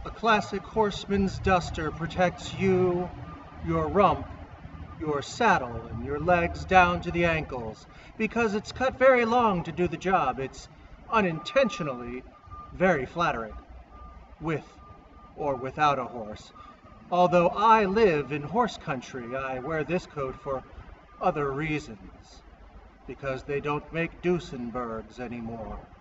A classic horseman's duster protects you, your rump, your saddle, and your legs down to the ankles, because it's cut very long to do the job. It's unintentionally very flattering, with or without a horse. Although I live in horse country, I wear this coat for other reasons, because they don't make Duesenbergs anymore.